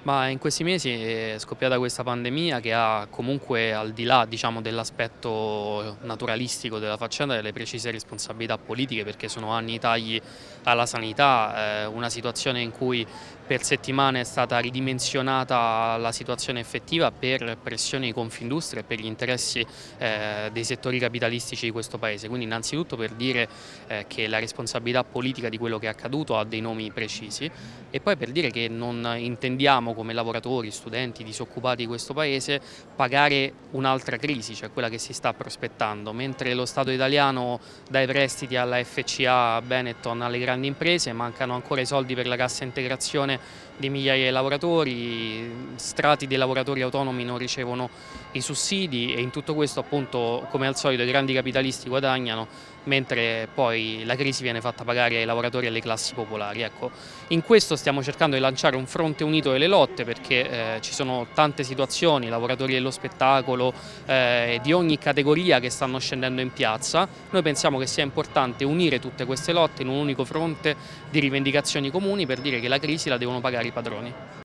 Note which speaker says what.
Speaker 1: Ma in questi mesi è scoppiata questa pandemia che ha comunque, al di là, diciamo, dell'aspetto naturalistico della faccenda, delle precise responsabilità politiche, perché sono anni di tagli alla sanità, una situazione in cui per settimane è stata ridimensionata la situazione effettiva per pressioni di Confindustria e per gli interessi dei settori capitalistici di questo Paese. Quindi innanzitutto per dire che la responsabilità politica di quello che è accaduto ha dei nomi precisi, e poi per dire che non intendiamo, come lavoratori, studenti, disoccupati di questo Paese, pagare un'altra crisi, cioè quella che si sta prospettando. Mentre lo Stato italiano dà i prestiti alla FCA, a Benetton, alle grandi imprese, mancano ancora i soldi per la cassa integrazione di migliaia di lavoratori, strati dei lavoratori autonomi non ricevono i sussidi, e in tutto questo, appunto, come al solito i grandi capitalisti guadagnano, mentre poi la crisi viene fatta pagare ai lavoratori e alle classi popolari. Ecco, in questo stiamo cercando di lanciare un fronte unito delle lotte, perché ci sono tante situazioni, lavoratori dello spettacolo, di ogni categoria, che stanno scendendo in piazza. Noi pensiamo che sia importante unire tutte queste lotte in un unico fronte di rivendicazioni comuni, per dire che la crisi la devono pagare i padroni.